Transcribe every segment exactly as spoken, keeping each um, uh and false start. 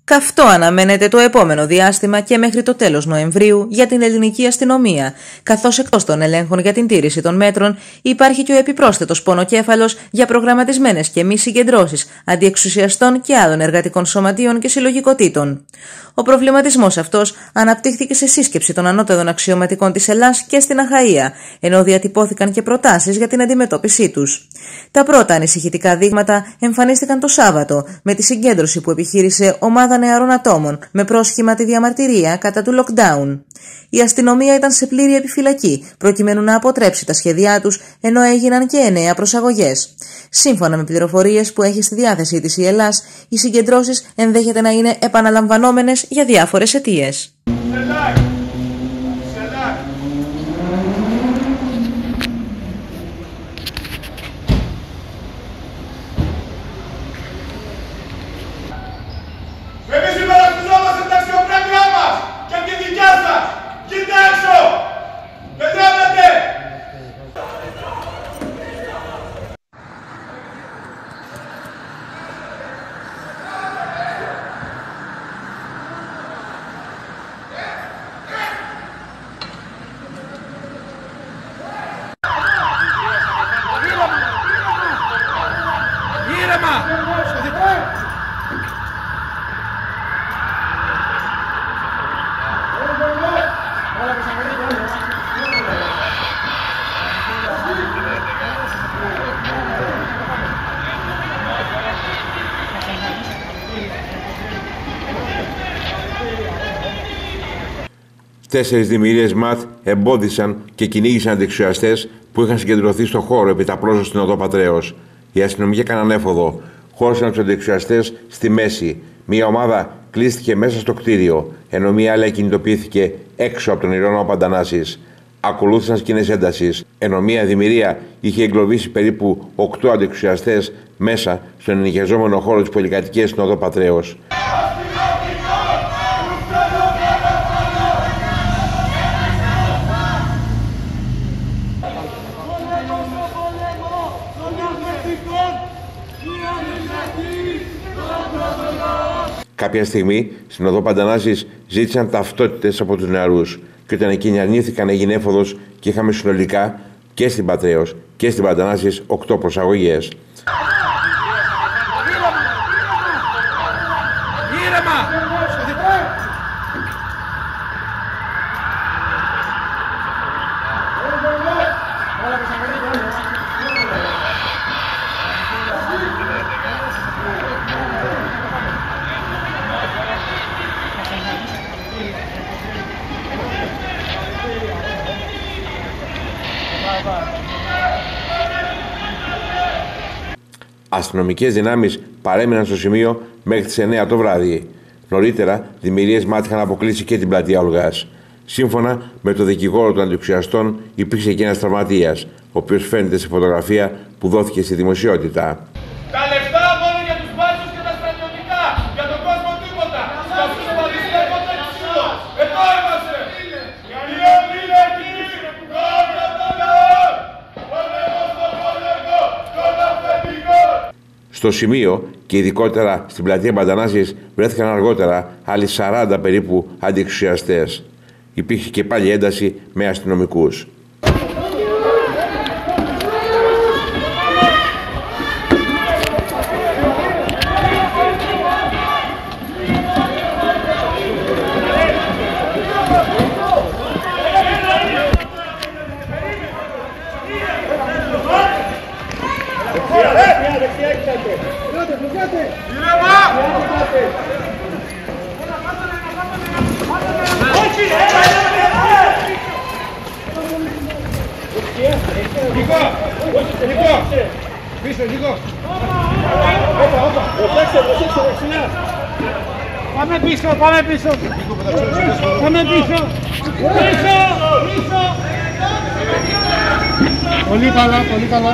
Καυτό αναμένεται το επόμενο διάστημα και μέχρι το τέλος Νοεμβρίου για την ελληνική αστυνομία, καθώς εκτός των ελέγχων για την τήρηση των μέτρων υπάρχει και ο επιπρόσθετος πονοκέφαλος για προγραμματισμένες και μη συγκεντρώσεις αντιεξουσιαστών και άλλων εργατικών σωματείων και συλλογικοτήτων. Ο προβληματισμός αυτός αναπτύχθηκε σε σύσκεψη των ανώτατων αξιωματικών της Ελλάς και στην Αχαΐα, ενώ διατυπώθηκαν και προτάσεις για την αντιμετώπιση τους. Τα πρώτα ανησυχητικά δείγματα εμφανίστηκαν το Σάββατο με τη συγκέντρωση που επιχείρησε ομάδα νεαρών ατόμων με πρόσχημα τη διαμαρτυρία κατά του lockdown. Η αστυνομία ήταν σε πλήρη επιφυλακή προκειμένου να αποτρέψει τα σχέδιά τους, ενώ έγιναν και εννέα προσαγωγές. Σύμφωνα με πληροφορίες που έχει στη διάθεσή της η Ελλάς, οι συγκεντρώσεις ενδέχεται να είναι επαναλαμβανόμενες για διάφορες αιτίες. Εμείς υπερασπιζόμαστε την αξιοπρέπειά μας και τη δικιά σας! Κοίτα έξω! Δεν τρέπετε! Ήρεμα! Τέσσερις δημιουργίες ΜΑΤ εμπόδισαν και κυνήγησαν αντιεξουσιαστές που είχαν συγκεντρωθεί στο χώρο επί τα πρόσωπα στην οδό Πατρέως. Οι αστυνομικοί έκαναν έφοδο, χώρισαν τους αντιεξουσιαστές στη μέση. Μία ομάδα κλείστηκε μέσα στο κτίριο, ενώ μία άλλη κινητοποιήθηκε έξω από τον Ηρώνο Παντανάσης. Ακολούθησαν σκηνές έντασης, ενώ μία δημιουργία είχε εγκλωβίσει περίπου οκτώ αντιεξουσιαστές μέσα στον ενοικιαζόμενο χώρο της πολυκατοικίας στην οδό Πατρέως. Κάποια στιγμή στην οδό Παντανάσης ζήτησαν ταυτότητες από τους νεαρούς και όταν εκείνοι αρνήθηκαν έγινε έφοδος και είχαμε συνολικά και στην Πατρέως και στην Παντανάσης οκτώ προσαγωγές. Αστυνομικές δυνάμεις παρέμειναν στο σημείο μέχρι τις εννέα το βράδυ. Νωρίτερα, δημιουργίες ΜΑΤ είχαν αποκλείσει και την πλατεία Ολγάς. Σύμφωνα με το δικηγόρο των αντιεξουσιαστών, υπήρξε και ένας τραυματίας, ο οποίος φαίνεται σε φωτογραφία που δόθηκε στη δημοσιότητα. Τα λεφτά μόνο για τους μπάτσους και τα στρατιωτικά, για τον κόσμο τίποτα. Για αυτούς που αντιστέκονται ξύλο. Εδώ είμαστε. Γιατί όλοι είναι εκεί. Κόβια το λαό. Πολέμο στο πόλεμο των αφεντικών. Στο σημείο και ειδικότερα στην πλατεία Παντανάσης βρέθηκαν αργότερα άλλοι σαράντα περίπου αντιεξουσιαστές. Υπήρχε και πάλι ένταση με αστυνομικούς. Νικό! Νικό! Πίσω, Νικό! Όπα, όπα! Προσέξτε, προσέξτε, δεξιά! Πάμε πίσω, πάμε πίσω! Πάμε πίσω! Πίσω! Πίσω! Πολύ καλά, πολύ καλά!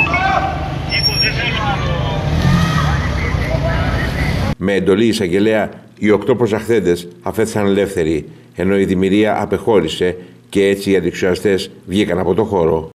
Με εντολή εισαγγελέα, οι οκτώ προσαχθέντες αφέθησαν ελεύθεροι, ενώ η δημιουργία απεχώρησε και έτσι οι αντιεξουσιαστές βγήκαν από το χώρο.